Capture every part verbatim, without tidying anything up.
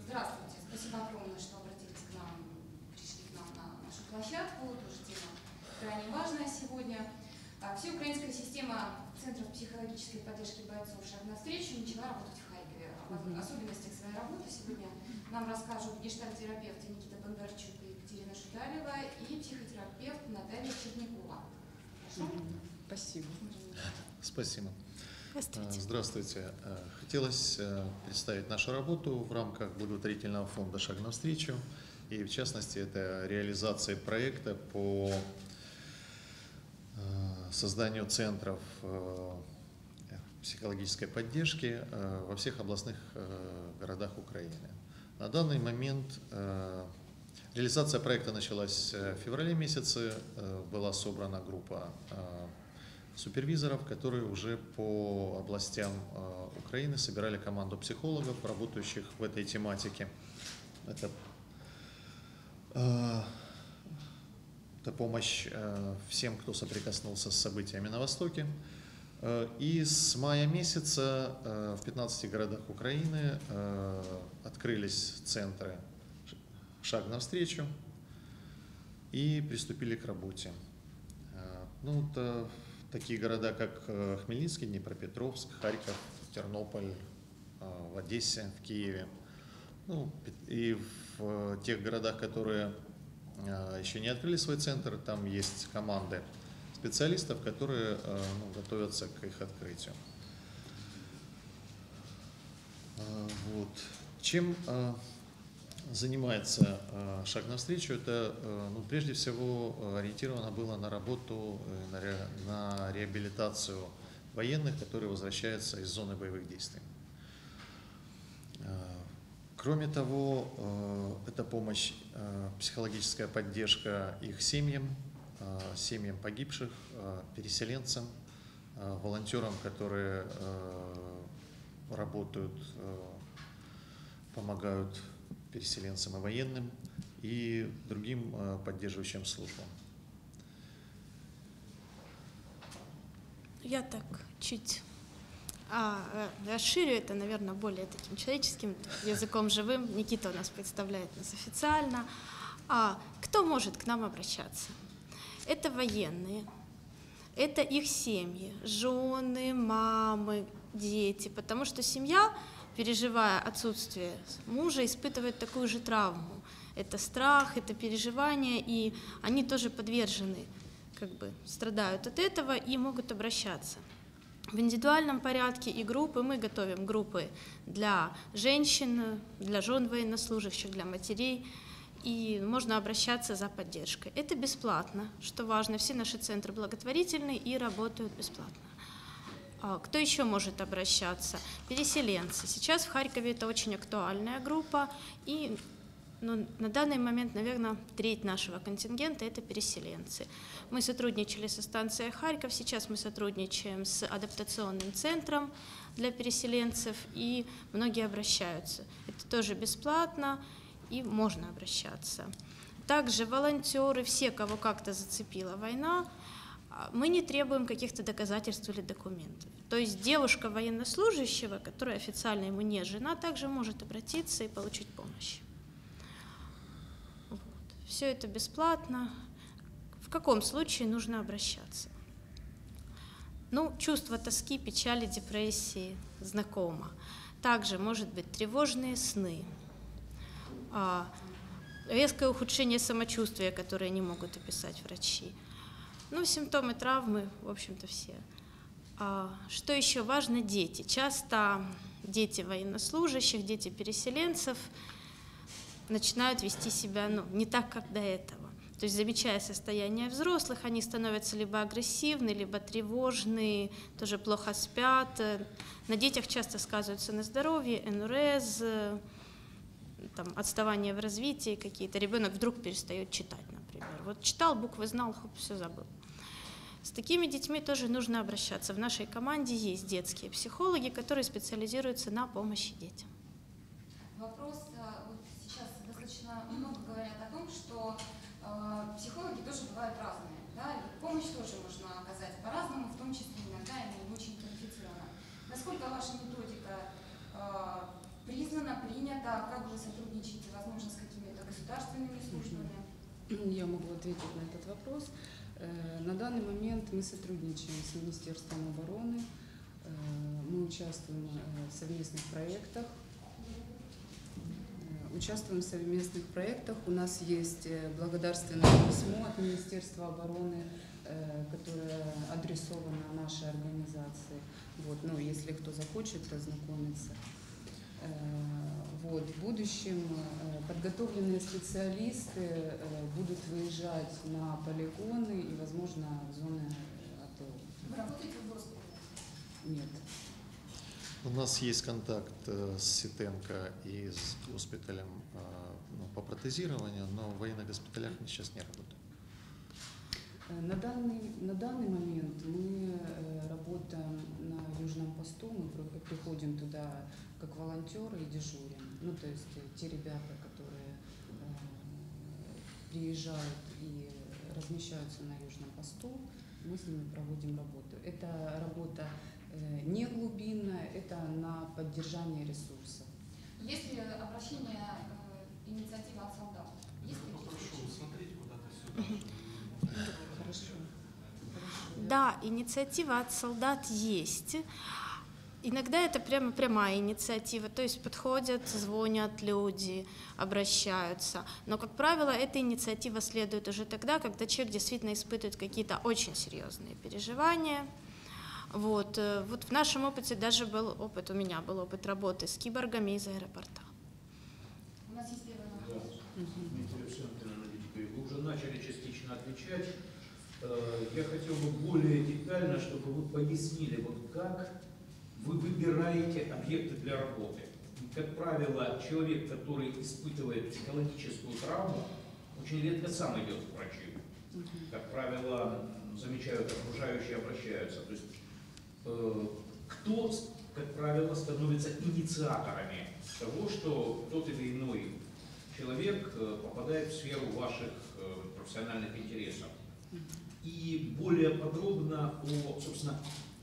Здравствуйте, спасибо огромное, что обратились к нам, пришли к нам на нашу площадку. Тоже тема крайне важная сегодня. Всеукраинская система Центров психологической поддержки бойцов «Шаг навстречу» начала работать в Харькове. Об особенностях своей работы сегодня нам расскажут гештальт-терапевты Никита Бондарчук и Екатерина Шуталева и психотерапевт Наталья Чернякова. Прошу. Спасибо. Спасибо. Здравствуйте. Здравствуйте. Хотелось представить нашу работу в рамках благотворительного фонда «Шаг навстречу». И в частности, это реализация проекта по созданию центров психологической поддержки во всех областных городах Украины. На данный момент реализация проекта началась в феврале месяце. Была собрана группа супервизоров, которые уже по областям Украины собирали команду психологов, работающих в этой тематике. Это Это помощь всем, кто соприкоснулся с событиями на Востоке. И с мая месяца в пятнадцати городах Украины открылись центры «Шаг навстречу» и приступили к работе. Ну, это такие города, как Хмельницкий, Днепропетровск, Харьков, Тернополь, в Одессе, в Киеве. Ну, и в тех городах, которые еще не открыли свой центр, там есть команды специалистов, которые ну, готовятся к их открытию. Вот. Чем занимается «Шаг навстречу»? Это ну, прежде всего ориентировано было на работу, на, ре, на реабилитацию военных, которые возвращаются из зоны боевых действий. Кроме того, это помощь, психологическая поддержка их семьям, семьям погибших, переселенцам, волонтерам, которые работают, помогают переселенцам и военным, и другим поддерживающим службам. Я так чуть а, расширю это, наверное, более таким человеческим языком живым. Никита у нас представляет нас официально. А кто может к нам обращаться? Это военные, это их семьи, жены, мамы, дети, потому что семья, переживая отсутствие мужа, испытывает такую же травму. Это страх, это переживание, и они тоже подвержены, как бы страдают от этого и могут обращаться. В индивидуальном порядке и группы мы готовим группы для женщин, для жен военнослужащих, для матерей, и можно обращаться за поддержкой. Это бесплатно, что важно, все наши центры благотворительные и работают бесплатно. Кто еще может обращаться? Переселенцы. Сейчас в Харькове это очень актуальная группа, и ну, на данный момент, наверное, треть нашего контингента – это переселенцы. Мы сотрудничали со станцией Харьков, сейчас мы сотрудничаем с адаптационным центром для переселенцев, и многие обращаются. Это тоже бесплатно, и можно обращаться. Также волонтеры, все, кого как-то зацепила война, мы не требуем каких-то доказательств или документов. То есть девушка военнослужащего, которая официально ему не жена, также может обратиться и получить помощь. Вот. Все это бесплатно. В каком случае нужно обращаться? Ну, чувство тоски, печали, депрессии знакомо. Также может быть тревожные сны, резкое ухудшение самочувствия, которое не могут описать врачи. Ну, симптомы травмы, в общем-то, все. А, что еще важно? Дети. Часто дети военнослужащих, дети переселенцев начинают вести себя ну, не так, как до этого. То есть, замечая состояние взрослых, они становятся либо агрессивны, либо тревожны, тоже плохо спят. На детях часто сказываются на здоровье, энурез, там, отставание в развитии какие-то. Ребенок вдруг перестает читать, например. Вот читал, буквы знал, хоп, все забыл. С такими детьми тоже нужно обращаться. В нашей команде есть детские психологи, которые специализируются на помощи детям. Вопрос, вот сейчас достаточно много говорят о том, что э, психологи тоже бывают разные, да? И помощь тоже можно оказать по-разному, в том числе иногда и не очень квалифицированно. Насколько ваша методика э, признано, принято? Как вы сотрудничаете, возможно, с какими-то государственными службами? Я могу ответить на этот вопрос. На данный момент мы сотрудничаем с Министерством обороны, мы участвуем в совместных проектах. Участвуем в совместных проектах. У нас есть благодарственное письмо от Министерства обороны, которое адресовано нашей организации. Вот, ну, если кто захочет ознакомиться. Вот, в будущем подготовленные специалисты будут выезжать на полигоны и, возможно, в зоны АТО. Вы работаете в госпитале? Нет. У нас есть контакт с Ситенко и с госпиталем ну, по протезированию, но в военных госпиталях мы сейчас не работаем. На данный, на данный момент мы работаем на Южном посту, мы приходим туда как волонтеры и дежурим. Ну, то есть те ребята, которые приезжают и размещаются на Южном посту, мы с ними проводим работу. Это работа не глубинная, это на поддержание ресурсов. Есть ли обращение, инициатива от солдат? Есть ли? Прошу смотреть куда-то сюда. Хорошо. Да, инициатива от солдат есть. Иногда это прямо прямая инициатива, то есть подходят, звонят люди, обращаются. Но, как правило, эта инициатива следует уже тогда, когда человек действительно испытывает какие-то очень серьезные переживания. Вот. Вот в нашем опыте даже был опыт, у меня был опыт работы с киборгами из аэропорта. У нас есть первый вопрос. Дмитрий Александрович аналитика, вы уже начали частично отвечать. Я хотел бы более детально, чтобы вы пояснили, вот как вы выбираете объекты для работы. Как правило, человек, который испытывает психологическую травму, очень редко сам идет к врачу. Как правило, замечают окружающие, обращаются. То есть, э, кто, как правило, становится инициаторами того, что тот или иной человек попадает в сферу ваших э, профессиональных интересов. И более подробно о, собственно,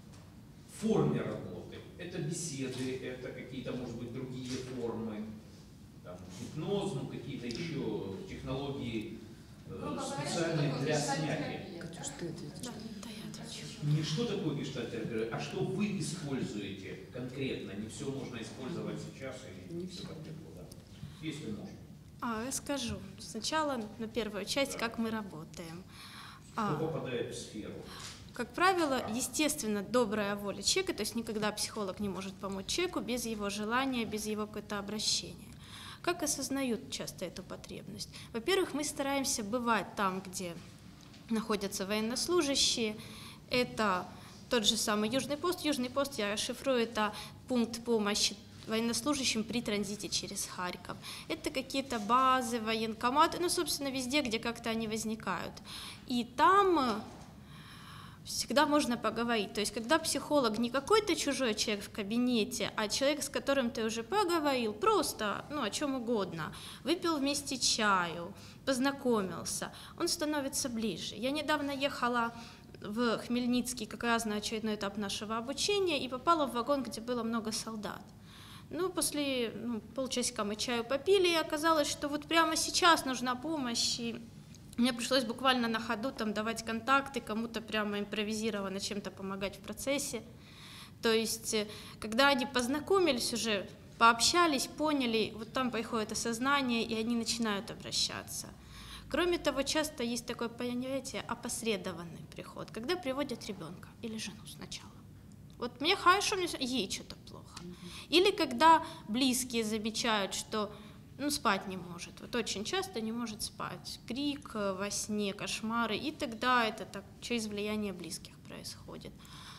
форме работы. Это беседы, это какие-то, может быть, другие формы, там, гипноз, ну, какие-то еще технологии э, специальные для снятия. Катюш, ты ответишь. Да, да, я отвечу. Не что такое гештальт-терапия, а что вы используете конкретно. Не все можно использовать сейчас и Не все всё. так тепло, да. Если можно. А, я скажу. Сначала на первую часть, Да. как мы работаем. Что А, попадает в сферу? Как правило, естественно, добрая воля человека, то есть никогда психолог не может помочь человеку без его желания, без его какого-то обращения. Как осознают часто эту потребность? Во-первых, мы стараемся бывать там, где находятся военнослужащие. Это тот же самый Южный пост. Южный пост, я шифрую, это пункт помощи военнослужащим при транзите через Харьков. Это какие-то базы, военкоматы, ну, собственно, везде, где как-то они возникают. И там всегда можно поговорить. То есть, когда психолог не какой-то чужой человек в кабинете, а человек, с которым ты уже поговорил, просто, ну, о чем угодно, выпил вместе чаю, познакомился, он становится ближе. Я недавно ехала в Хмельницкий как раз на очередной этап нашего обучения и попала в вагон, где было много солдат. Ну, после ну, полчасика мы чаю попили, и оказалось, что вот прямо сейчас нужна помощь, и мне пришлось буквально на ходу там давать контакты, кому-то прямо импровизированно чем-то помогать в процессе. То есть, когда они познакомились уже, пообщались, поняли, вот там приходит осознание, и они начинают обращаться. Кроме того, часто есть такое понятие опосредованный приход, когда приводят ребенка или жену сначала. Вот мне хорошо, мне ей что-то плохо. Или когда близкие замечают, что ну, спать не может, вот очень часто не может спать, крик во сне, кошмары, и тогда это так через влияние близких происходит.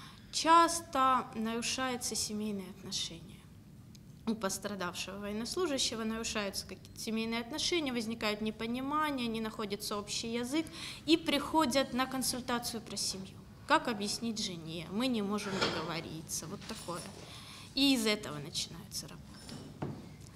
Часто нарушаются семейные отношения. У пострадавшего военнослужащего нарушаются какие-то семейные отношения, возникают непонимания, не находится общий язык и приходят на консультацию про семью. Как объяснить жене? Мы не можем договориться. Вот такое. И из этого начинается работа.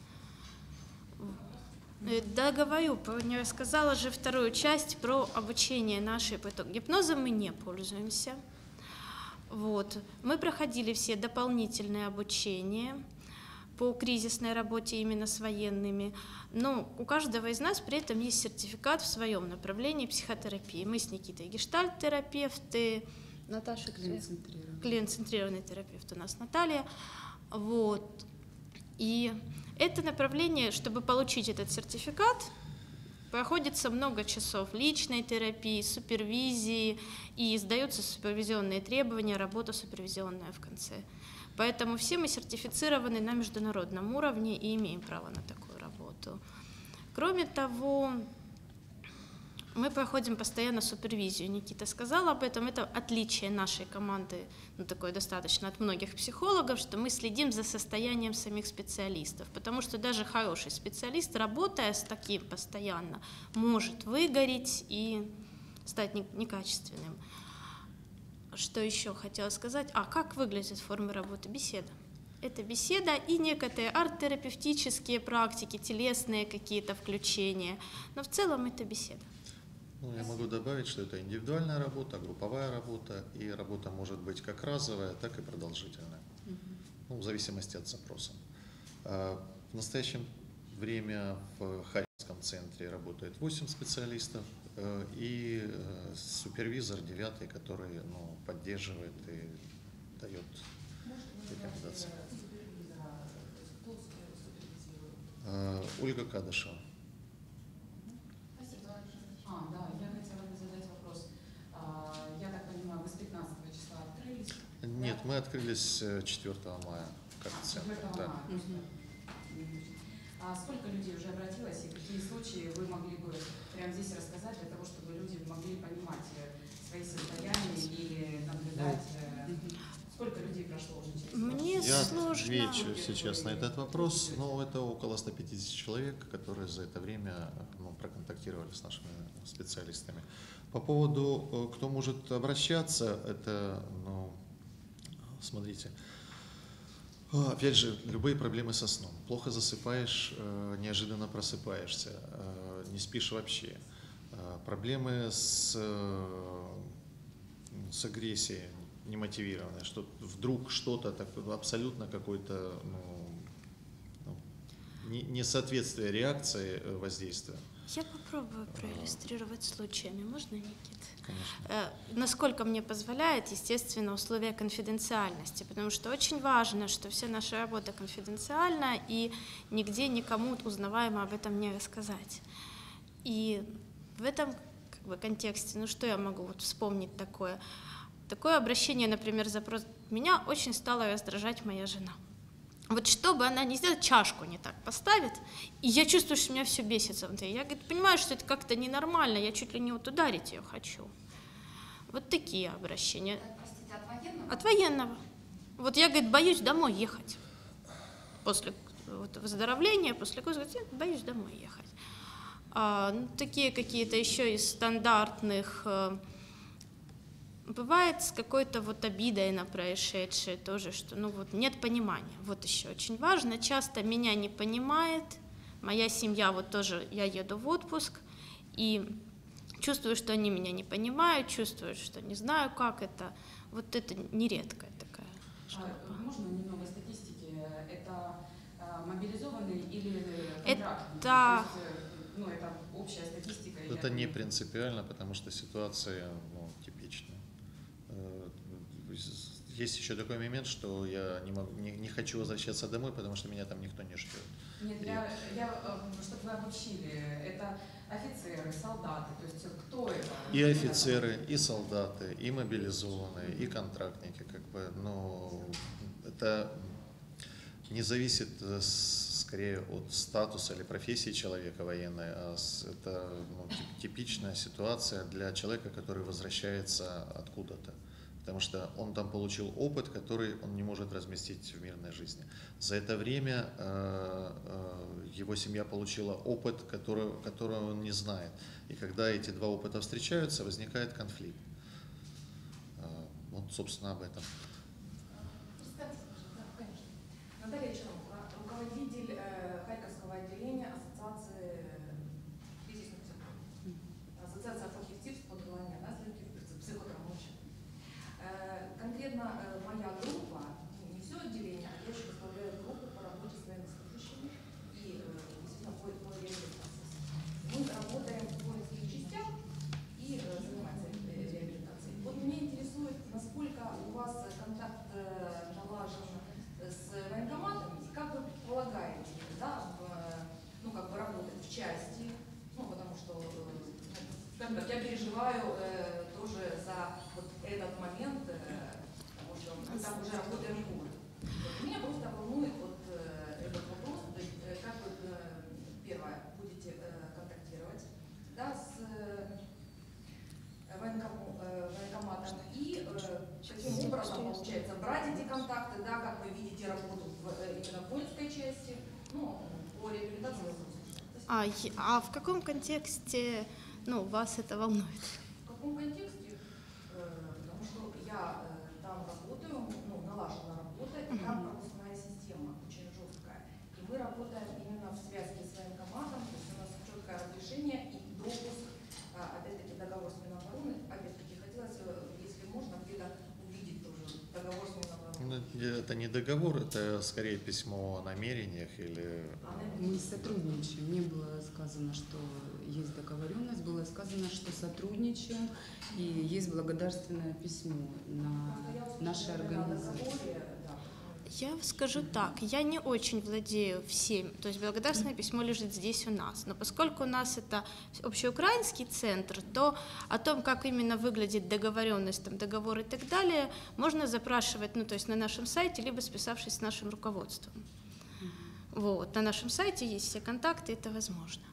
Да, говорю, не рассказала же вторую часть про обучение нашей по итогу. Гипнозом мы не пользуемся. Вот. Мы проходили все дополнительные обучения. по кризисной работе именно с военными. Но у каждого из нас при этом есть сертификат в своем направлении психотерапии. Мы с Никитой гештальт-терапевты, Наташа Клиент-центрированный. клиент-центрированный терапевт у нас Наталья. Вот. И это направление, чтобы получить этот сертификат, проходится много часов личной терапии, супервизии, и сдаются супервизионные требования, работа супервизионная в конце. Поэтому все мы сертифицированы на международном уровне и имеем право на такую работу. Кроме того, мы проходим постоянно супервизию. Никита сказал об этом. Это отличие нашей команды, ну, такое достаточно от многих психологов, что мы следим за состоянием самих специалистов. Потому что даже хороший специалист, работая с таким постоянно, может выгореть и стать некачественным. Что еще хотела сказать? А как выглядят формы работы? Беседа. Это беседа и некоторые арт-терапевтические практики, телесные какие-то включения. Но в целом это беседа. Ну, я могу добавить, что это индивидуальная работа, групповая работа, и работа может быть как разовая, так и продолжительная, ну, в зависимости от запроса. В настоящее время в Харьковском центре работает восемь специалистов и супервизор девятый, который, ну, поддерживает и дает рекомендации. Ольга Кадышева. А, да, я хотела бы задать вопрос. Я так понимаю, вы с пятнадцатого числа открылись? Нет, мы открылись четвёртого мая, как центр. Да. А сколько людей уже обратилось, и какие случаи вы могли бы прямо здесь рассказать, для того, чтобы люди могли понимать свои состояния или наблюдать? Сколько людей прошло уже через это? Мне Я сложно. отвечу сейчас на этот вопрос. Но это около ста пятидесяти человек, которые за это время, ну, проконтактировали с нашими специалистами. По поводу, кто может обращаться, это, ну, смотрите, опять же, любые проблемы со сном. Плохо засыпаешь, неожиданно просыпаешься, не спишь вообще. Проблемы с, с агрессией немотивированной, что вдруг что-то так, абсолютно какое-то, ну, несоответствие реакции воздействия. Я попробую проиллюстрировать случаями. Можно, Никит? Конечно. Насколько мне позволяет, естественно, условия конфиденциальности, потому что очень важно, что вся наша работа конфиденциальна, и нигде никому узнаваемо об этом не рассказать. И в этом, как бы, контексте, ну что я могу вот вспомнить такое? Такое обращение, например, запрос. Меня очень стала раздражать моя жена. Вот что бы она ни сделала, чашку не так поставит, и я чувствую, что меня все бесится внутри. Я, говорит, понимаю, что это как-то ненормально, я чуть ли не вот ударить ее хочу. Вот такие обращения. Простите, от военного? От военного. Вот я, говорит, боюсь домой ехать. После вот, выздоровления, после я боюсь домой ехать. А, ну, такие какие-то еще из стандартных... Бывает с какой-то вот обидой на происшедшее тоже, что ну вот нет понимания. Вот еще очень важно, часто меня не понимает, моя семья, вот тоже я еду в отпуск, и чувствую, что они меня не понимают, чувствую, что не знаю, как это. Вот это нередкая такая штука. А, можно немного статистики? Это а, мобилизованные или Это... контрактные? То есть, ну, это общая статистика? Это не принципиально, потому что ситуация, ну, типичная. Есть еще такой момент, что я не, могу, не, не хочу возвращаться домой, потому что меня там никто не ждет. Нет, я, я, чтобы вы обобщили, это офицеры, солдаты, то есть кто это? И офицеры, и солдаты, и мобилизованные, и контрактники, как бы, но это не зависит скорее от статуса или профессии человека военной, а это, ну, типичная ситуация для человека, который возвращается откуда-то. Потому что он там получил опыт, который он не может разместить в мирной жизни. За это время э, э, его семья получила опыт, который, которого он не знает. И когда эти два опыта встречаются, возникает конфликт. Э, вот, собственно, об этом. Наталья Ичанова, руководитель э, Харьковского отделения Ассоциации кризисных психологов. Ассоциация фахівців з подолання наслідків психотравматичних. Конкретно моя группа, не все отделение, а я еще возглавляю группу по работе с скажем так, я переживаю э, тоже за вот этот момент, э, потому что мы там уже работаем год. Вот меня просто волнует вот э, этот вопрос, то есть э, как вы, э, первое, будете э, контактировать, да, с э, военком, э, военкоматом и э, каким образом получается брать эти контакты, да, как вы видите работу в, э, именно в воинской части, ну, по реабилитации военнослужащих. А, е- а в каком контексте, ну, вас это волнует? В каком контексте? Э, Потому что я э, там работаю, ну, налажена работа, и там пропускная система очень жесткая. И мы работаем именно в связке с военкоматом, то есть у нас четкое разрешение и допуск, а, опять-таки, договор с Минобороны. Опять-таки, хотелось, э, если можно, где-то увидеть тоже договор с Минобороны. Ну, это не договор, это скорее письмо о намерениях или... Мы сотрудничаем. Не было сказано, что есть договоренность, было сказано, что сотрудничаем, и есть благодарственное письмо на нашей организации. Я скажу так, я не очень владею всем, то есть благодарственное письмо лежит здесь у нас, но поскольку у нас это общеукраинский центр, то о том, как именно выглядит договоренность, там, договор и так далее, можно запрашивать, ну, то есть на нашем сайте, либо списавшись с нашим руководством. Вот, на нашем сайте есть все контакты, это возможно.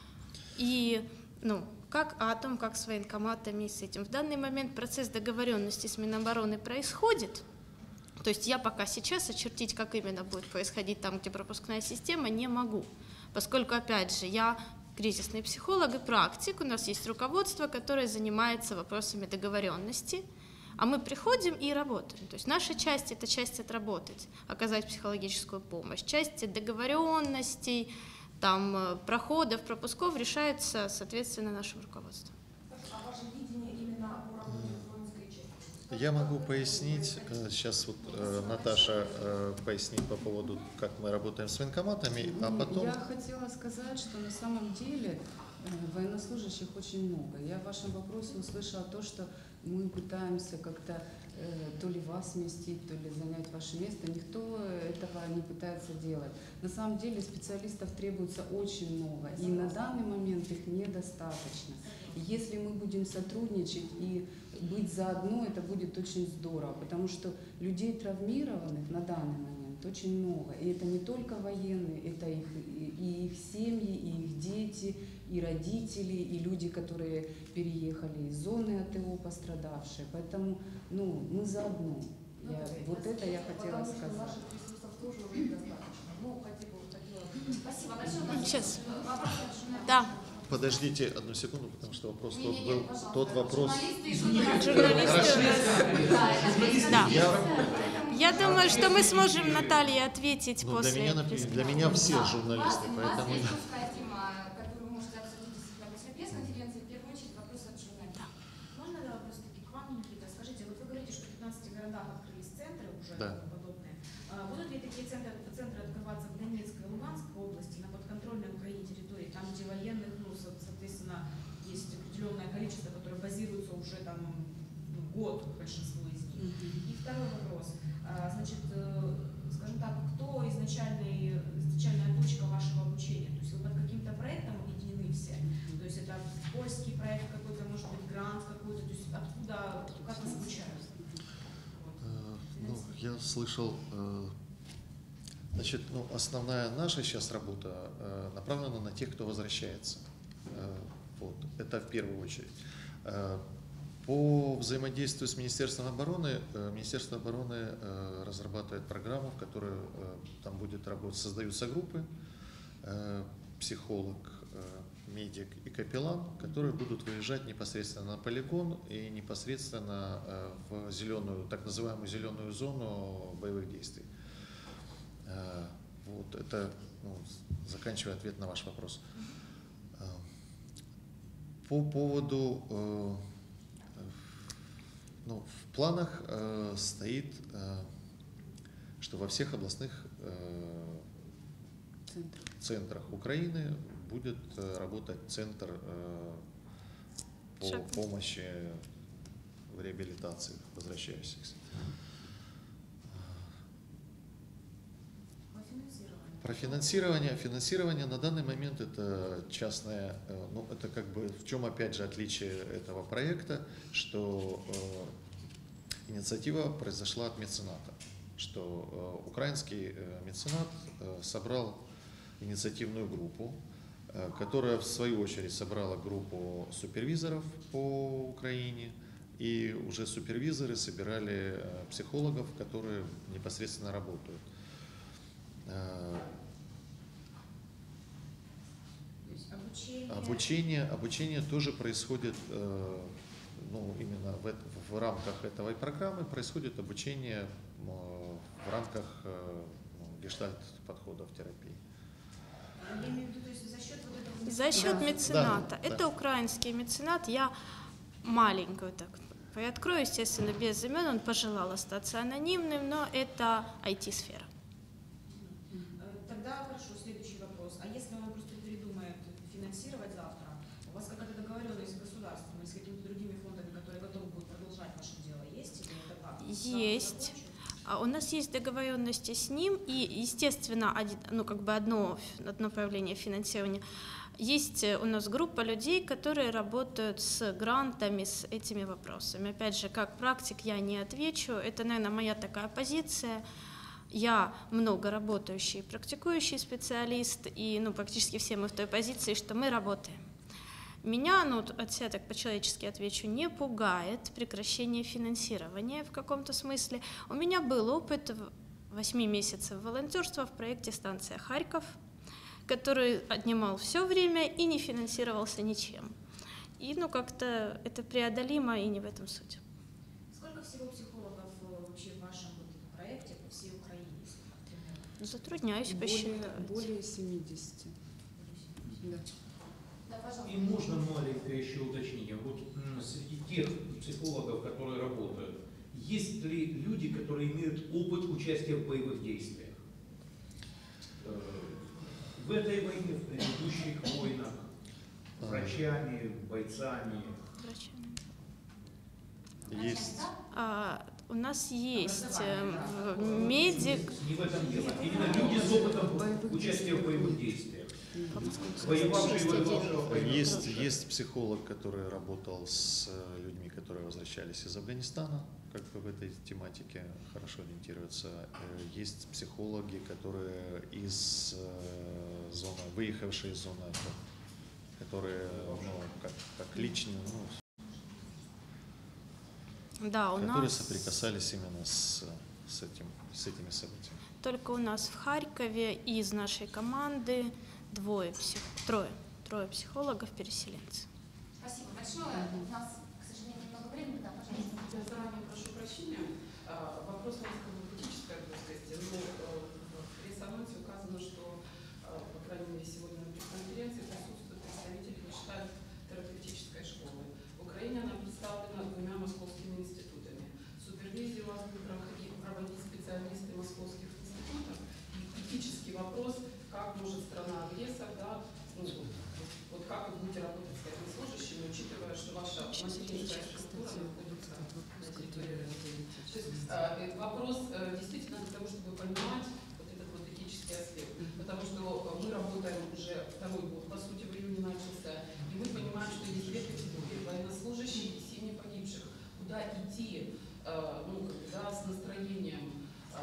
И, ну, как, а о том, как с военкоматами и с этим. В данный момент процесс договоренности с Минобороны происходит. То есть я пока сейчас очертить, как именно будет происходить там, где пропускная система, не могу. Поскольку, опять же, я кризисный психолог и практик, у нас есть руководство, которое занимается вопросами договоренности, а мы приходим и работаем. То есть наша часть – это часть отработать, оказать психологическую помощь. Часть договоренностей, там, проходов, пропусков решается, соответственно, нашим руководством. А ваше видение именно по работе в воинской части? Я могу пояснить, э, сейчас вот э, Наташа э, пояснит по поводу, как мы работаем с военкоматами, а Ну, потом... Я хотела сказать, что на самом деле э, военнослужащих очень много. Я в вашем вопросе услышала то, что мы пытаемся как-то э, то ли вас сместить, то ли занять ваше место. Никто этого не пытается делать. На самом деле специалистов требуется очень много, и на данный момент их недостаточно. И если мы будем сотрудничать и быть заодно, это будет очень здорово, потому что людей травмированных на данный момент очень много. И это не только военные, это их, и их семьи, и их дети, и родители, и люди, которые переехали из зоны АТО, пострадавшие. Поэтому, ну, мы заодно. Я, вот это я хотела сказать. Наших ресурсов тоже уже недостаточно. Ну, хотя бы хотела. Спасибо большое. Сейчас. Вопрос от Да. Подождите одну секунду, потому что вопрос Не, тот не, не, был, пожалуйста. тот вопрос... Журналисты и журналисты. Журналисты у нас. Да, это Да. Я, Я думаю, что мы сможем Наталье ответить ну, для, после. меня, например, для меня все журналисты, У вас, поэтому... у вас есть узкая тема, которую вы можете обсудить на после пресс-конференции. В первую очередь вопрос от журналистов. Можно да, вопрос таки к вам, Никита? Скажите, вот вы говорите, что в пятнадцати городах открылись центры уже Да. подобные. А будут ли такие центры, центры открываться в Донецкой и Луганской области, на подконтрольной Украине территории, там, где военных, ну, со- соответственно, есть определенное количество, которое базируется уже там ну, год, большинство из них? И второй вопрос. А, Значит, э, скажем так, кто изначальный, изначальная точка вашего обучения? То есть вы под каким-то проектом объединены все? То есть это польский проект какой-то, может быть, грант какой-то? То есть откуда, как вас обучают? Вот. Э, Ну, я слышал, э, значит, ну, основная наша сейчас работа э, направлена на тех, кто возвращается. Э, Вот, это в первую очередь. Э, По взаимодействию с Министерством обороны, э, Министерство обороны э, разрабатывает программу, в которой э, там будет работать, создаются группы, э, психолог, э, медик и капеллан, которые будут выезжать непосредственно на полигон и непосредственно э, в зеленую, так называемую зеленую зону боевых действий. Э, Вот это, ну, заканчивая ответ на ваш вопрос. Э, По поводу, э, ну, в планах э, стоит, э, что во всех областных э, Центр. центрах Украины будет э, работать центр э, по Шаг. помощи в реабилитации возвращающихся. По финансированию. Про финансирование. Финансирование на данный момент это частное, э, ну это как бы в чем опять же отличие этого проекта, что э, инициатива произошла от мецената, что э, украинский э, меценат э, собрал инициативную группу, э, которая в свою очередь собрала группу супервизоров по Украине, и уже супервизоры собирали э, психологов, которые непосредственно работают. Обучение. Обучение, обучение тоже происходит, ну, именно в, в рамках этой программы происходит обучение в рамках ну, гештальт-подходов терапии. Я имею в виду, то есть за счет вот этого... За счет Да. мецената. Да, Это да. украинский меценат. Я маленькую так приоткрою, естественно, без имен. Он пожелал остаться анонимным, но это ай ти-сфера. Тогда хорошо, следующий вопрос. А если он просто передумает финансировать завтра, у вас какая-то договоренность с государством или с какими-то другими фондами, которые готовы будут продолжать ваше дело, есть или это как? Есть. А у нас есть договоренности с ним, и, естественно, один, ну, как бы одно, одно направление финансирования. Есть у нас группа людей, которые работают с грантами, с этими вопросами. Опять же, как практик я не отвечу, это, наверное, моя такая позиция. Я много работающий, практикующий специалист, и ну, практически все мы в той позиции, что мы работаем. Меня, ну, от себя так по-человечески отвечу, не пугает прекращение финансирования в каком-то смысле. У меня был опыт восьми месяцев волонтерства в проекте «Станция Харьков», который отнимал все время и не финансировался ничем. И ну, как-то это преодолимо, и не в этом суть. Сколько всего психологов вообще в вашем вот проекте по всей Украине? Если так примерно? Затрудняюсь Более, посчитать. более семидесяти. Да. Да, пожалуйста. И можно маленькое еще уточнение. Вот м, среди тех психологов, которые работают, есть ли люди, которые имеют опыт участия в боевых действиях? Э, В этой войне, в предыдущих войнах, врачами, бойцами. Врачами. Есть. А, у нас есть э, медик. Не в этом дело. Именно люди с опытом участия в боевых действиях. Воевавшие и воевавшие в войне. Есть, есть психолог, который работал с э, людьми, которые возвращались из Афганистана, как бы в этой тематике хорошо ориентируются. Э, Есть психологи, которые из э, зоны, выехавшие из зоны АТО, которые, ну, как, как лично, ну, Да, у которые нас соприкасались именно с, с, этим, с этими событиями. только у нас в Харькове из нашей команды двое, псих... трое, трое психологов-переселенцев. Спасибо большое. У нас, к сожалению, немного времени. Да, пожалуйста. Я заранее прошу прощения. А, Вопрос несколько политической плоскости. Но э, в пресс-анонсе указано, что, э, по крайней мере, сегодня на пресс-конференции присутствует представитель гештальт-терапевтической школы. В Украине она представлена двумя московскими институтами. Супервизию у вас будут проходить- проводить специалисты московских институтов. И критический вопрос, как может страна-агрессор, да, ну, вот, вот как вы будете работать с этими служащими, учитывая, что ваша материнская структура находится на территории России. То есть, э, вопрос э, действительно для того, чтобы понимать вот этот вот этический аспект. Потому что мы работаем уже второй год, по сути, в июне начался, и мы понимаем, что есть две категории: военнослужащие и семьи погибших. Куда идти, э, ну, как бы, да, с настроением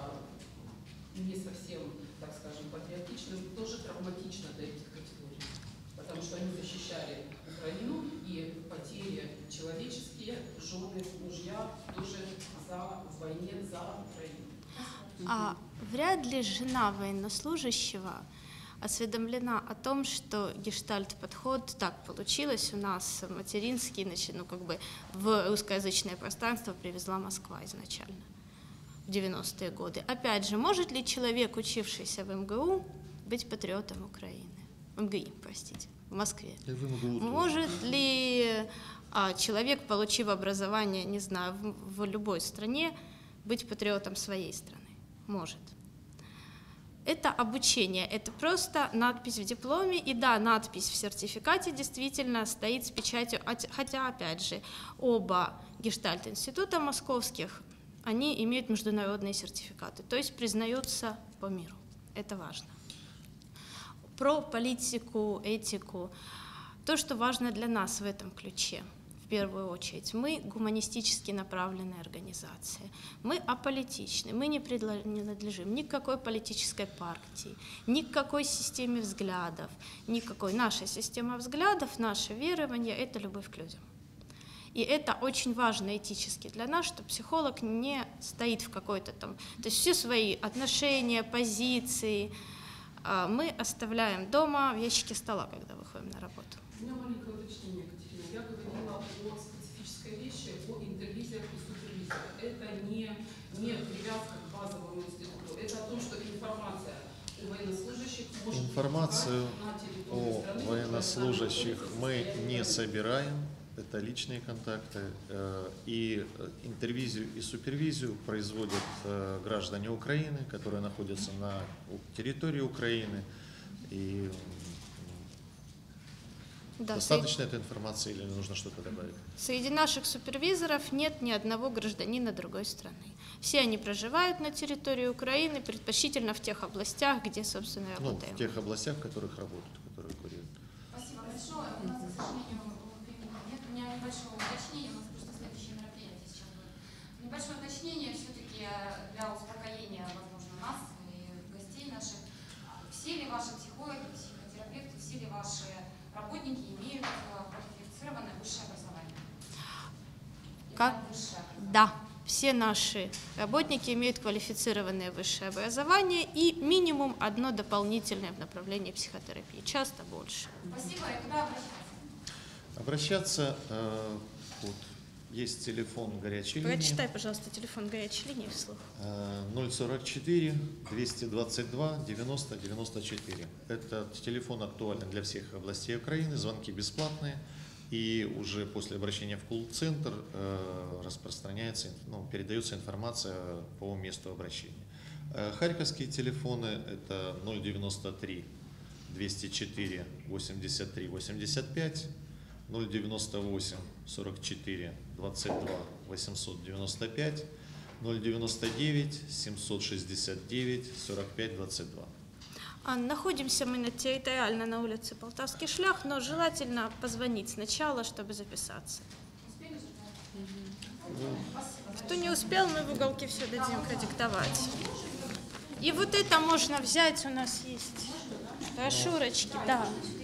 э, не совсем, так скажем, патриотичным, тоже травматично для этих категорий. Потому что они защищали Украину, и потери человеческие, жены, мужья тоже за, в войне за Украину. А вряд ли жена военнослужащего осведомлена о том, что гештальт-подход так получилось у нас материнский, значит, ну как бы в русскоязычное пространство привезла Москва изначально в девяностые годы. Опять же, может ли человек, учившийся в эм гэ у, быть патриотом Украины? эм гэ и, простите, в Москве. И в МГУ тоже. Может ли а, человек, получив образование, не знаю, в, в любой стране, быть патриотом своей страны? Может. Это обучение, это просто надпись в дипломе, и да, надпись в сертификате действительно стоит с печатью, хотя, опять же, оба гештальт-института московских, они имеют международные сертификаты, то есть признаются по миру. Это важно. про политику, этику. То, что важно для нас в этом ключе. В первую очередь, мы гуманистически направленная организация, мы аполитичны, мы не принадлежим ни к какой политической партии, ни к какой системе взглядов, никакой. Наша система взглядов, наше верование – это любовь к людям. И это очень важно этически для нас, что психолог не стоит в какой-то там… То есть все свои отношения, позиции мы оставляем дома в ящике стола, когда выходим на работу. У меня маленькое уточнение, Екатерина. Я говорила о специфической вещи, о интервизиях и супервизиях. Это не, не привязка к базовому институту. Это о том, что информация о военнослужащих может Информацию быть на территории о страны, военнослужащих мы не собираем. Это личные контакты. И интервизию и супервизию производят граждане Украины, которые находятся на территории Украины. И Да, достаточно этой информации или нужно что-то добавить? Среди наших супервизоров нет ни одного гражданина другой страны. Все они проживают на территории Украины, предпочтительно в тех областях, где, собственно, работаем. Ну, в тех областях, в которых работают, которые курируют. Спасибо большое. У нас, к сожалению, времени нет. У меня небольшое уточнение. У нас просто следующее мероприятие сейчас будет. Небольшое уточнение все-таки для успокоения, возможно, нас и гостей наших. Все ли ваши психологи, психотерапевты, все ли ваши работники имеют квалифицированное высшее образование? Как? Высшее. Да, все наши работники имеют квалифицированное высшее образование и минимум одно дополнительное в направлении психотерапии, часто больше. Спасибо. И куда обращаться? Обращаться, э, вот, есть телефон горячей линии. Прочитай, пожалуйста, телефон горячей линии вслух. ноль сорок четыре двести двадцать два девяносто девяносто четыре. Этот телефон актуален для всех областей Украины, звонки бесплатные. И уже после обращения в колл-центр э, распространяется, ну, передается информация по месту обращения. Э, харьковские телефоны это ноль девяносто три двести четыре восемьдесят три восемьдесят пять, ноль девяносто восемь сорок четыре двадцать два восемьсот девяносто пять, ноль девяносто девять семьсот шестьдесят девять сорок пять двадцать два. А, находимся мы на, территориально на улице Полтавский шлях, но желательно позвонить сначала, чтобы записаться. Успели же? Спасибо. Кто не успел, мы в уголке все дадим продиктовать. И вот это можно взять, у нас есть брошюрочки, да.